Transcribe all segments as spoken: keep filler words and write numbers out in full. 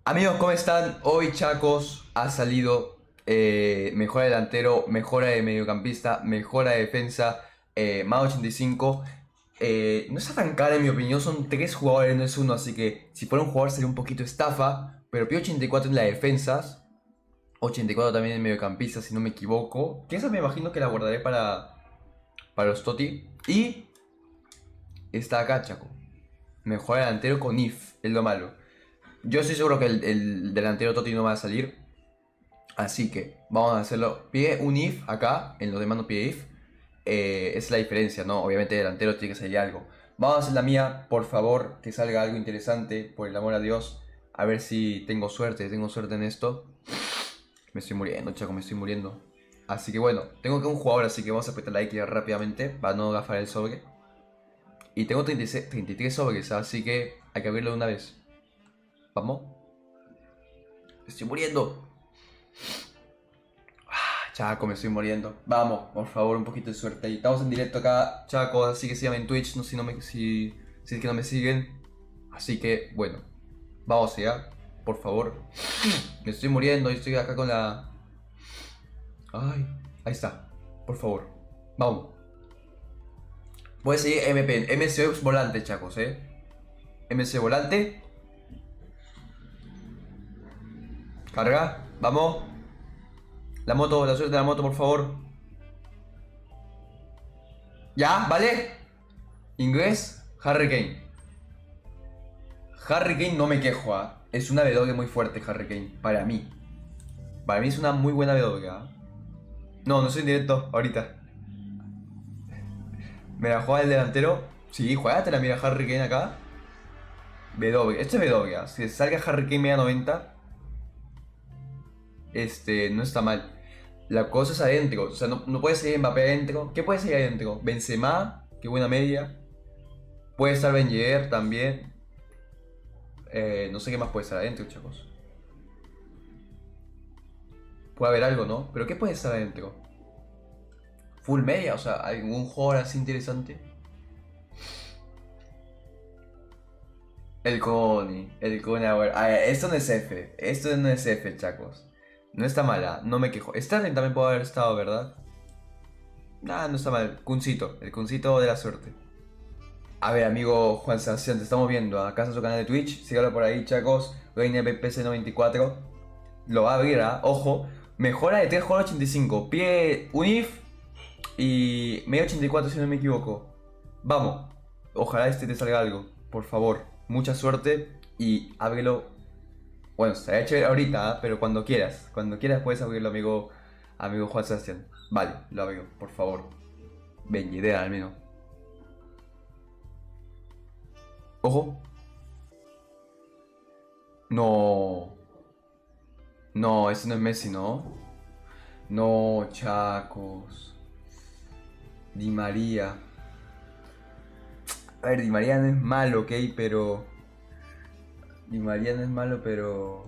Amigos, ¿cómo están? Hoy Chacos ha salido eh, mejora delantero, mejora de mediocampista, mejora de defensa, eh, más ochenta y cinco. Eh, no está tan cara en mi opinión, son tres jugadores, no es uno, así que si fuera un jugador sería un poquito estafa. Pero pide ochenta y cuatro en las defensas, ochenta y cuatro también en mediocampista, si no me equivoco. Que esa me imagino que la guardaré para, para los Toti. Y está acá, Chaco. Mejora delantero con If, es lo malo. Yo estoy seguro que el, el delantero Totti no va a salir. Así que vamos a hacerlo. Pide un if acá, en los demás no pide if. Eh, esa es la diferencia, ¿no? Obviamente delantero tiene que salir algo. Vamos a hacer la mía, por favor, que salga algo interesante, por el amor a Dios. A ver si tengo suerte, tengo suerte en esto. Me estoy muriendo, chaco, me estoy muriendo. Así que bueno, tengo que un jugador, así que vamos a apretar la X rápidamente para no gafar el sobre. Y tengo treinta y seis, treinta y tres sobres, así que hay que abrirlo de una vez. Vamos. Estoy muriendo. Ah, Chaco, me estoy muriendo. Vamos, por favor, un poquito de suerte ahí. Estamos en directo acá, Chaco, así que síganme en Twitch, no sé si, no me, si, si es que no me siguen. Así que, bueno, vamos allá, por favor. Me estoy muriendo y estoy acá con la... Ay, ahí está, por favor. Vamos. Voy a seguir M P, M C volante, chacos, eh. M C volante. Carga, vamos. La moto, la suerte de la moto, por favor. Ya, ¿vale? Inglés, Harry Kane. Harry Kane no me quejo, ¿eh? Es una W muy fuerte, Harry Kane, para mí. Para mí es una muy buena W, ¿eh? No, no soy en directo, ahorita. ¿Me la juega el delantero? Sí, juegatela, mira, Harry Kane acá. W, este es W, ¿eh? Si salga Harry Kane media noventa, este, no está mal. La cosa es adentro, o sea, no, no puede ser Mbappé adentro. ¿Qué puede ser adentro? Benzema, qué buena media. Puede estar Ben Yedder también. Eh, no sé qué más puede estar adentro, chicos. Puede haber algo, ¿no? ¿Pero qué puede estar adentro? Full media, o sea, algún jugador así interesante. El Coni, el Coni, a ver, a ver, esto no es F, esto no es F, chacos. No está mala, no me quejo. Sterling también puede haber estado, ¿verdad? Nah, no está mal. Kuncito, el Kuncito de la suerte. A ver, amigo Juan Sebastián, te estamos viendo. Acá está su canal de Twitch. Sígalo por ahí, chacos. Reina P C noventa y cuatro. Lo va a abrir, ¿eh? Ojo. Mejora de tres ochenta y cinco. Pie un if. Y medio ochenta y cuatro, si no me equivoco. Vamos. Ojalá este te salga algo. Por favor. Mucha suerte. Y ábrelo. Bueno, se ha hecho ahorita, ¿eh? Pero cuando quieras. Cuando quieras puedes abrirlo, amigo, amigo Juan Sebastián. Vale, lo abro, por favor. Ven, idea al menos. Ojo. No. No, ese no es Messi, ¿no? No, chacos. Di María. A ver, Di María no es malo, ok, pero... Di María no es malo, pero...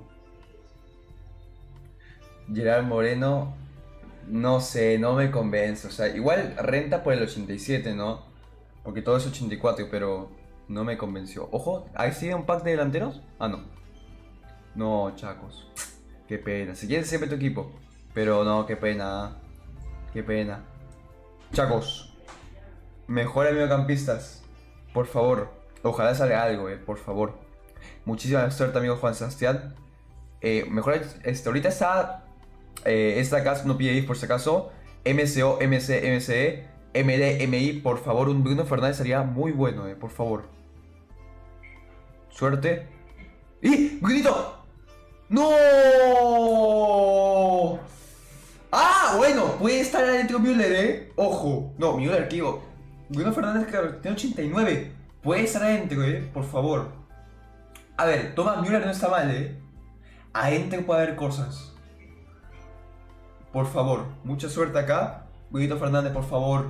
Gerard Moreno... No sé, no me convence. O sea, igual renta por el ochenta y siete, ¿no? Porque todo es ochenta y cuatro, pero... No me convenció. Ojo, ¿ahí sigue un pack de delanteros? Ah, no. No, chacos. Qué pena. Si quieres siempre tu equipo. Pero no, qué pena. Qué pena. Chacos. Mejora mediocampistas. Por favor. Ojalá salga algo, eh. Por favor. Muchísima suerte, amigo Juan Sebastián. Eh, mejora. Este, ahorita está. Eh, esta acá no pide if por si acaso. M C O, M C, M C E, M D, M I. Por favor, un Bruno Fernández sería muy bueno, eh. Por favor. Suerte. ¡Y! ¡Brunito! ¡No! Ah, bueno, puede estar adentro Müller, eh. Ojo. No, Müller, ¿qué digo? Bruno Fernández tiene ochenta y nueve. Puede estar adentro, eh. Por favor. A ver, Thomas Müller no está mal, eh. Adentro puede haber cosas. Por favor, mucha suerte acá. Bruno Fernández, por favor.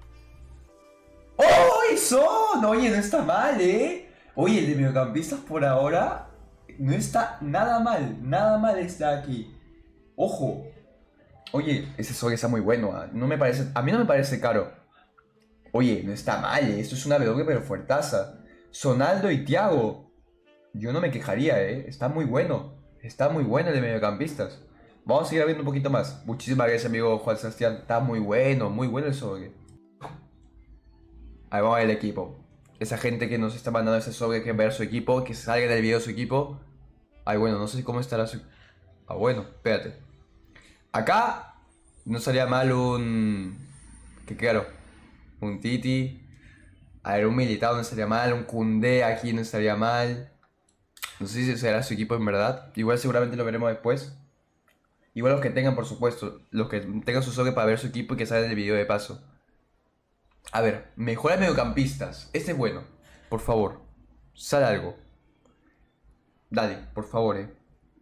¡Oh, eso! No, oye, no está mal, eh. Oye, el de mediocampistas por ahora no está nada mal. Nada mal está aquí. Ojo. Oye, ese sobre está muy bueno, ¿eh? No me parece, a mí no me parece caro. Oye, no está mal, ¿eh? Esto es una W pero fuertaza. Sonaldo y Thiago. Yo no me quejaría, ¿eh? Está muy bueno. Está muy bueno el de mediocampistas. Vamos a seguir viendo un poquito más. Muchísimas gracias, amigo Juan Sebastián. Está muy bueno, muy bueno el sobre. Ahí vamos a ver el equipo. Esa gente que nos está mandando ese sobre, que ver su equipo, que salga del video su equipo. Ay, bueno, no sé cómo estará su... Ah, bueno, espérate. Acá no sería mal un... ¿Qué claro? Un Titi. A ver, un Militao no estaría mal. Un Koundé aquí no estaría mal. No sé si será su equipo en verdad. Igual seguramente lo veremos después. Igual los que tengan, por supuesto. Los que tengan su sobre para ver su equipo y que salgan del video de paso. A ver, mejora mediocampistas. Este es bueno. Por favor, sal algo. Dale, por favor, eh.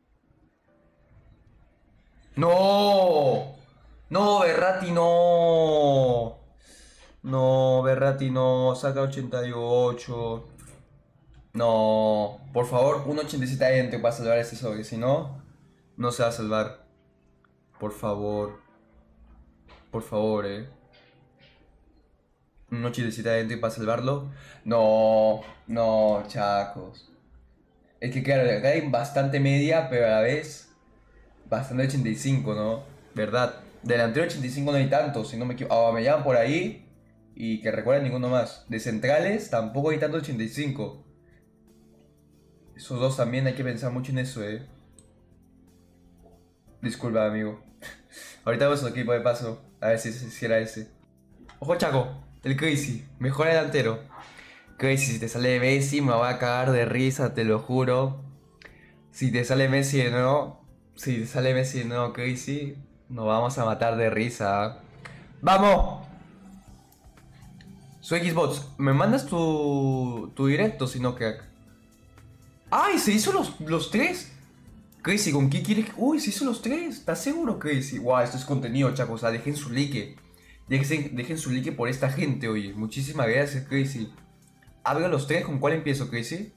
¡No! ¡No, Berratti, no! No, Berratti, no. Saca ochenta y ocho. No. Por favor, un ochenta y siete adentro para salvar este sobre. Si no, no se va a salvar. Por favor. Por favor, eh. Un ochenta y siete adentro para salvarlo. No, no, chacos. Es que claro, acá hay bastante media, pero a la vez bastante ochenta y cinco, ¿no? ¿Verdad? Delantero ochenta y cinco no hay tanto, si no me equivoco. Ah, me llaman por ahí y que recuerden ninguno más. De centrales tampoco hay tanto ochenta y cinco. Esos dos también hay que pensar mucho en eso, eh. Disculpa, amigo. Ahorita vamos al equipo de paso. A ver si, si era ese. Ojo, Chaco. El Crazy. Mejor delantero. Crazy, si te sale Messi me va a cagar de risa, te lo juro. Si te sale Messi de nuevo. Si te sale Messi de nuevo, Crazy, nos vamos a matar de risa. ¡Vamos! Soy Xbox. ¿Me mandas tu, tu directo si no, crack? ¡Ay! ¿Se hizo los, los tres? Crazy, ¿con qué quieres? Uy, se hizo los tres. ¿Estás seguro, Crazy? Guau, esto es contenido, chacos. O sea, dejen su like. Dejen, dejen su like por esta gente, oye. Muchísimas gracias, Crazy. Abro los tres. ¿Con cuál empiezo, Crazy?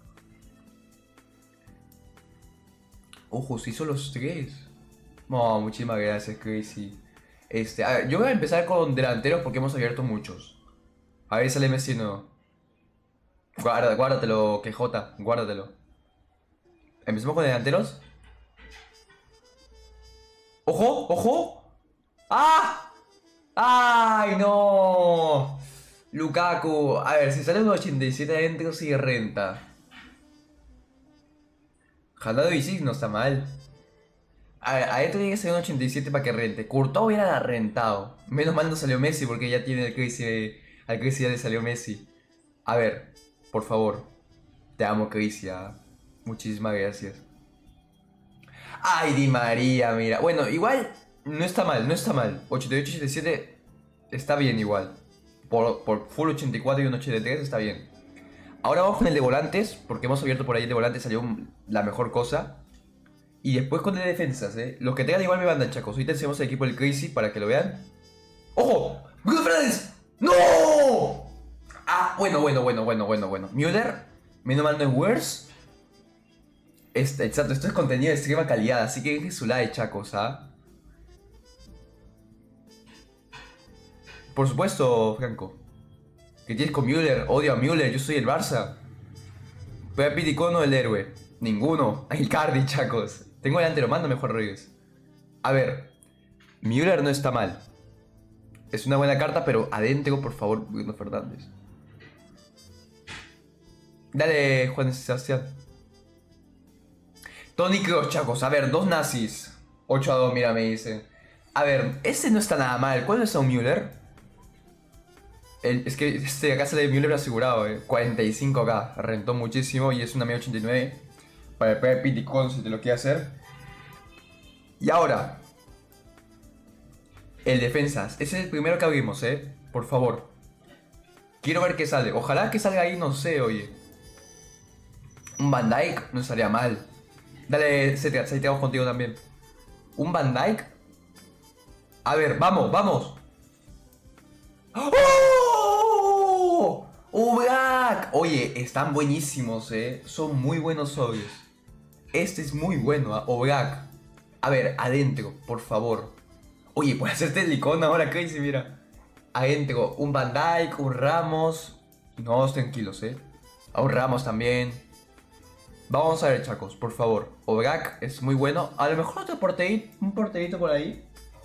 Ojo, se hizo los tres. No, muchísimas gracias, Crazy. Este, a ver, yo voy a empezar con delanteros porque hemos abierto muchos. A ver, sale Messi no. Guarda, guárdatelo, que J, guárdatelo. Empecemos con delanteros. ¡Ojo! ¡Ojo! ¡Ah! ¡Ay, no! Lukaku. A ver, si sale un ochenta y siete adentro, sigue renta. Jalado y sí, no está mal. A ver, adentro tiene que ser un ochenta y siete para que rente. Courtois hubiera rentado. Menos mal no salió Messi porque ya tiene el Crazy. Al Crazy ya le salió Messi. A ver, por favor. Te amo, Crazy. ¿Ah? Muchísimas gracias. Ay, Di María, mira. Bueno, igual no está mal, no está mal. ochenta y ocho, ochenta y siete está bien igual. Por, por full ochenta y cuatro y un ochenta y tres está bien. Ahora vamos con el de volantes, porque hemos abierto por ahí el de volantes, salió la mejor cosa. Y después con el de defensas, eh. Los que tengan igual me mandan, chacos. Ahorita hacemos el equipo del Crazy para que lo vean. ¡Ojo! ¡Bruno Fernández! ¡No! Ah, bueno, bueno, bueno, bueno, bueno, bueno. Müller, menos mal no es worse. Este, exacto, esto es contenido de extrema calidad, así que dejen su like, chacos, ¿ah? Por supuesto, Franco. ¿Qué tienes con Müller? Odio a Müller, yo soy el Barça. Voy a Piticono el héroe. Ninguno. Ay, Cardi, chacos. Tengo delantero, mándame Juan Rodríguez. A ver, Müller no está mal. Es una buena carta, pero adentro, por favor, Bruno Fernández. Dale, Juan Sebastián. Toni Kroos, chacos. A ver, dos nazis. ocho a dos, mira, me dice. A ver, ese no está nada mal. ¿Cuál es un Müller? El, es que este acá sale de Müller asegurado, eh. cuarenta y cinco K. Rentó muchísimo y es una media ochenta y nueve. Para el Piticón si te lo quiere hacer. Y ahora. El defensas. Ese es el primero que abrimos, eh. Por favor. Quiero ver qué sale. Ojalá que salga ahí, no sé, oye. Un Van Dijk no estaría mal. Dale, Setia, ahí te vamos contigo también. ¿Un Van Dijk? A ver, vamos, vamos. ¡Oh! ¡Oblak! Oye, están buenísimos, eh. Son muy buenos obvios. Este es muy bueno, ¿eh? Oblak. A ver, adentro, por favor. Oye, puede hacerte el icono ahora, Crazy, mira. Adentro, un Van Dijk, un Ramos. No, tranquilos, eh. A un Ramos también. Vamos a ver, chacos, por favor. Obrak es muy bueno. A lo mejor otro porterito, un porterito por ahí.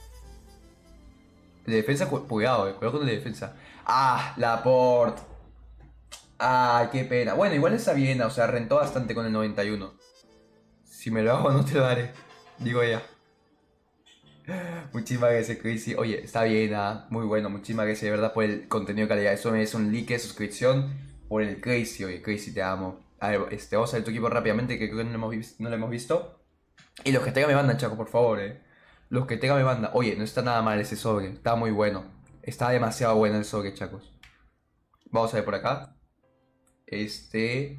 De defensa, cu cuidado, eh. Cuidado con el de defensa. Ah, Laporte. Ah, qué pena. Bueno, igual está bien, o sea, rentó bastante con el noventa y uno. Si me lo hago, no te lo daré. Digo ella. Muchísimas gracias, Crazy. Oye, está bien, ah, muy bueno. Muchísimas gracias, de verdad, por el contenido de calidad. Eso me es un like de suscripción por el Crazy. Oye, Crazy, te amo. A ver, este, vamos a ver tu equipo rápidamente, que creo que no lo hemos, vis no lo hemos visto. Y los que tengan mi banda, Chaco, por favor, eh. Los que tengan mi banda. Oye, no está nada mal ese sobre. Está muy bueno. Está demasiado bueno el sobre, chacos. Vamos a ver por acá. Este...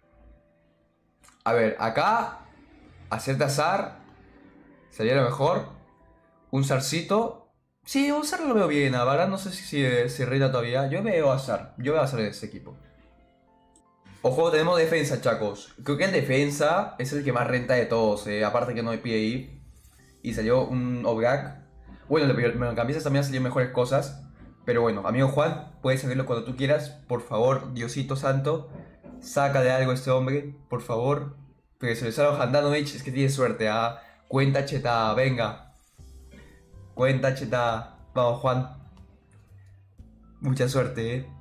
A ver, acá... Hacerte azar. Sería lo mejor. Un zarcito. Sí, un zar lo veo bien. A Varane no sé si se si, si reina todavía. Yo veo a zar. Yo veo a zar en ese equipo. Ojo, tenemos defensa, chacos. Creo que el defensa es el que más renta de todos. Eh. Aparte que no hay P I. Y salió un Obrak. Bueno, los mediocampistas también han salido mejores cosas. Pero bueno, amigo Juan, puedes saberlo cuando tú quieras. Por favor, Diosito Santo, sácale algo a este hombre, por favor. Porque se le sale Handanovic, es que tiene suerte, ¿ah? Cuenta chetada, venga. Cuenta chetada. Vamos, Juan. Mucha suerte, ¿eh?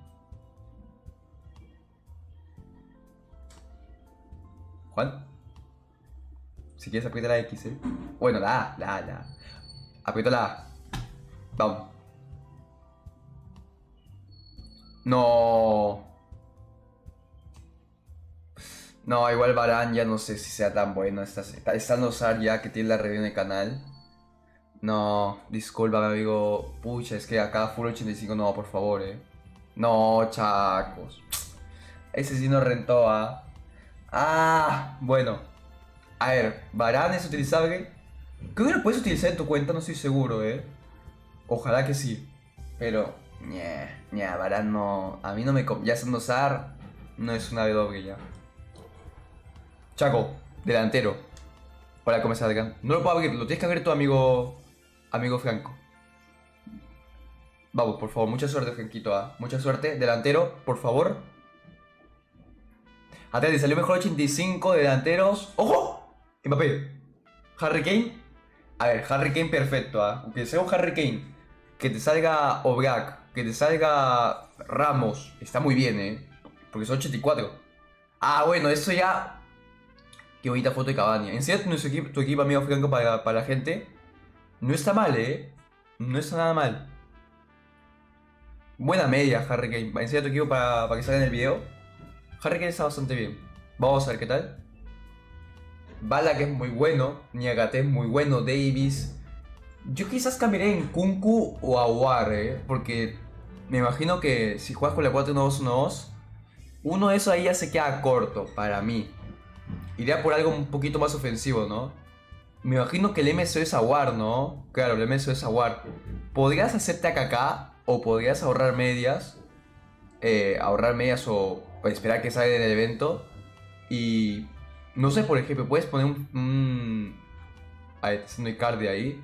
Juan. Si quieres aprieta la X, ¿eh? Bueno, la A, la A, la A. Aprieta la A. Vamos. No. No, igual Varane ya no sé si sea tan bueno. Está, está, estando Sar ya que tiene la review en el canal. No, disculpa, amigo. Pucha, es que acá Full ochenta y cinco no, por favor, eh. No, chacos. Ese sí no rentó, ¿ah? Ah, bueno. A ver, Varane es utilizable. Creo que lo puedes utilizar en tu cuenta, no estoy seguro, eh. Ojalá que sí. Pero, ñe, ñe, Varane no. A mí no me. Ya estando Sar, no es una W ya. Chaco, delantero. Para que me salgan. No lo puedo abrir, lo tienes que abrir tu amigo. Amigo Franco. Vamos, por favor, mucha suerte, Franquito. ¿Ah? Mucha suerte. Delantero, por favor. Atrás, salió mejor ochenta y cinco delanteros. ¡Ojo! Mbappé. Harry Kane. A ver, Harry Kane perfecto. ¿Ah? Aunque sea un Harry Kane. Que te salga Obrak. Que te salga Ramos. Está muy bien, ¿eh? Porque son ochenta y cuatro. Ah, bueno, eso ya. Qué bonita foto de Cavani. Enséñate nuestro equipo, tu equipo, amigo Franco, para, para la gente. No está mal, ¿eh? No está nada mal. Buena media, Harry Kane. Enseña tu equipo para, para que salga en el video. Harry Kane está bastante bien. Vamos a ver qué tal. Bala, que es muy bueno. Niagate es muy bueno. Davis. Yo quizás cambiaré en Kunku o Aouar, ¿eh? Porque me imagino que si juegas con la cuatro uno dos uno dos, uno de esos ahí ya se queda corto para mí. Iría por algo un poquito más ofensivo, ¿no? Me imagino que el M S O es Aouar, ¿no? Claro, el M S O es Aouar. Podrías hacerte a Kaká o podrías ahorrar medias. Eh, ahorrar medias o, o esperar que salga en el evento. Y no sé, por ejemplo, puedes poner un... un... Ahí está haciendo Icardi ahí.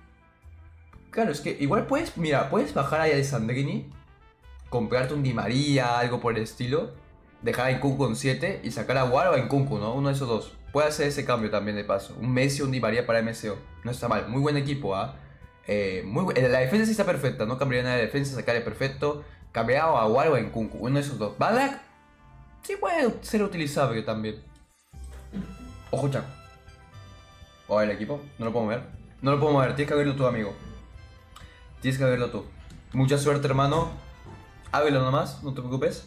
Claro, es que igual puedes, mira, puedes bajar ahí a Alessandrini, comprarte un Di María, algo por el estilo, dejar a Nkunku con siete y sacar a Aouar o a Nkunku, ¿no? Uno de esos dos. Puede hacer ese cambio también de paso. Un Messi o un Di María para M S O. No está mal. Muy buen equipo, ¿ah? ¿eh? Eh, muy bu la defensa sí está perfecta. No cambiaría nada de defensa, sacarle perfecto. Cambiaría a Aouar o a Nkunku. Uno de esos dos. Ballack sí puede ser utilizable también. Ojo, Chaco. O el equipo. No lo puedo mover. No lo puedo mover. Tienes que verlo tú, amigo. Tienes que verlo tú. Mucha suerte, hermano. Hábelo nomás. No te preocupes.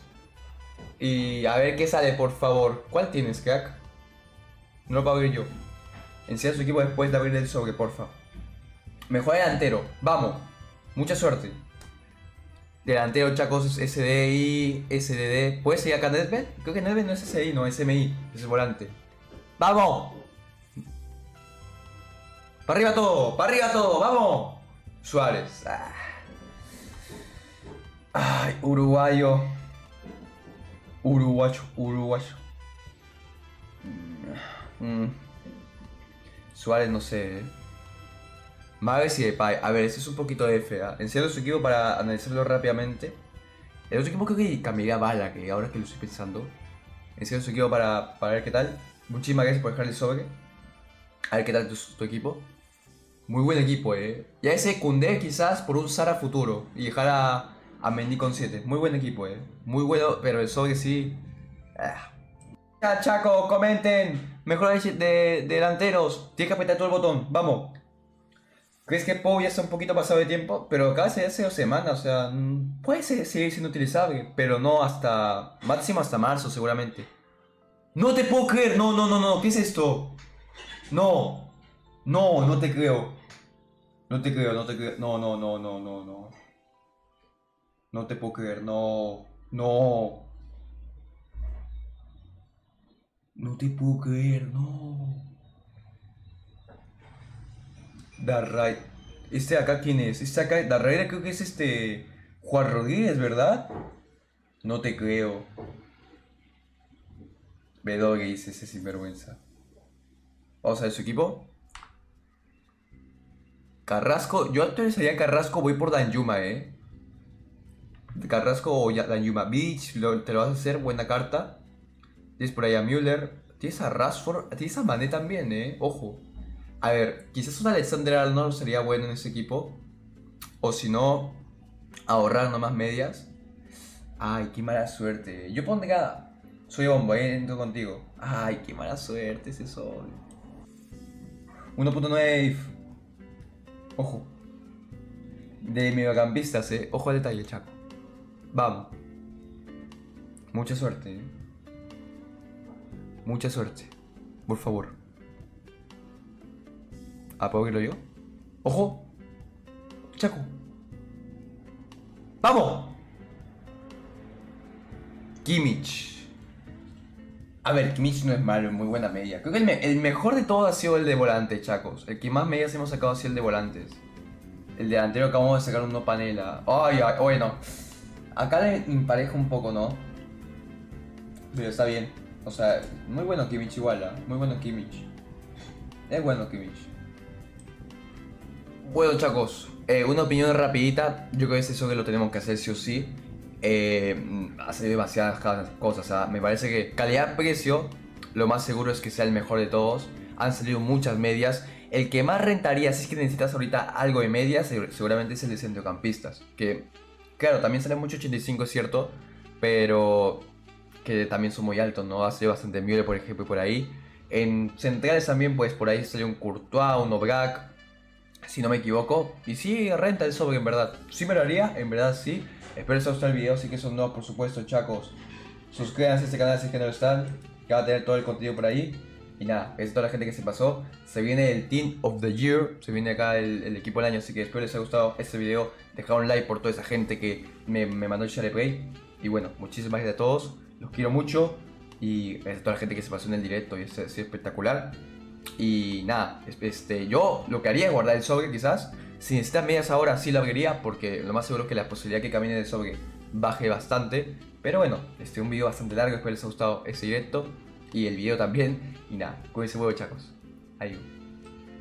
Y a ver qué sale, por favor. ¿Cuál tienes, crack? No lo puedo abrir yo. Enseña su equipo después de abrir el sobre, porfa. Mejor delantero. Vamos. Mucha suerte. Delantero, chacos, S D I, S D D. ¿Puedes seguir acá Nedved? Creo que Nedved no es S D I, no, es M I. Es el volante. ¡Vamos! ¡Para arriba todo! ¡Para arriba todo! ¡Vamos! Suárez. Ah. Ay, uruguayo. Uruguayo, uruguayo. Mm. Suárez, no sé. ¿eh? Maves y Depay. A ver, ese es un poquito de F. ¿eh? Enseño su equipo para analizarlo rápidamente. El otro equipo creo que cambiaría Bala, que ahora que lo estoy pensando. Enseño su equipo para, para ver qué tal. Muchísimas gracias por dejar el sobre. A ver qué tal tu, tu equipo. Muy buen equipo, eh. Ya ese Koundé quizás por un Sara futuro y dejar a, a Mendy con siete. Muy buen equipo, eh. Muy bueno, pero el sobre sí. Ah. Ya, Chaco, comenten. Mejor de, de, delanteros. Tienes que apretar todo el botón. Vamos. ¿Crees que Pou ya está un poquito pasado de tiempo? Pero acá hace hace dos semanas, o sea, mm, puede ser- seguir siendo utilizable, pero no hasta, máximo hasta marzo seguramente. No te puedo creer, no, no, no, no, ¿qué es esto? No, no, no te creo. No te creo, no te creo, no, no, no, no, no, no. No te puedo creer, no, no. No te puedo creer, no. Darray. Este de acá, ¿quién es? Este de acá, Darray creo que es este... Juan Rodríguez, ¿verdad? No te creo. Bedogue dice ese sinvergüenza. Vamos a ver su equipo. Carrasco, yo actualizaría Carrasco, voy por Danjuma, eh. Carrasco o ya- Danjuma. Beach, lo- te lo vas a hacer, buena carta. Tienes por ahí a Müller. Tienes a Rashford, tienes a Mané también, eh. Ojo. A ver, quizás un Alexander Arnold sería bueno en ese equipo. O si no, ahorrar nomás medias. Ay, qué mala suerte. Yo pondría. Soy bombo, eh, entro contigo. Ay, qué mala suerte ese sol. uno punto nueve. Ojo. De mediocampistas, eh. Ojo al detalle, Chaco. Vamos. Mucha suerte, eh. Mucha suerte. Por favor. ¿Apago yo? ¡Ojo! ¡Chaco! ¡Vamos! Kimmich. A ver, Kimmich no es malo, es muy buena media. Creo que el, me- el mejor de todos ha sido el de volante, chacos. El que más medias hemos sacado ha sido el de volantes. El delantero acabamos de sacar un no panela. Ay, ay, bueno. Acá le empareja un poco, ¿no? Pero está bien. O sea, muy bueno Kimmich igual, ¿ah? Muy bueno Kimmich. Es bueno Kimmich. Bueno, chacos, eh, una opinión rapidita. Yo creo que es eso que lo tenemos que hacer sí o sí. Eh, hace demasiadas ca- cosas. O sea, me parece que calidad-precio, lo más seguro es que sea el mejor de todos. Han salido muchas medias. El que más rentaría, si es que necesitas ahorita algo de medias, seg- seguramente es el de centrocampistas. Que, claro, también sale mucho ochenta y cinco, es cierto. Pero que también son muy altos, ¿no? Ha salido bastante Müller, por ejemplo, por ahí. En centrales también, pues por ahí salió un Courtois, un Oblak, si no me equivoco. Y sí, renta el sobre, en verdad. Sí me lo haría, en verdad sí. Espero que os gustado el video, así que son nuevos, por supuesto, chacos. Suscríbanse a este canal si es que no lo están, que va a tener todo el contenido por ahí. Y nada, es toda la gente que se pasó. Se viene el Team of the Year, se viene acá el, el equipo del año, así que espero les haya gustado este video. Dejad un like por toda esa gente que me, me mandó el share play. Y bueno, muchísimas gracias a todos, los quiero mucho. Y gracias a toda la gente que se pasó en el directo, y es, es espectacular. Y nada, es- este, yo lo que haría es guardar el sobre quizás. Si necesitas medias ahora sí lo abriría, porque lo más seguro es que la posibilidad que camine de sobre baje bastante. Pero bueno, este un video bastante largo, espero les haya gustado ese directo y el video también. Y nada, cuídense mucho, chacos. Adiós.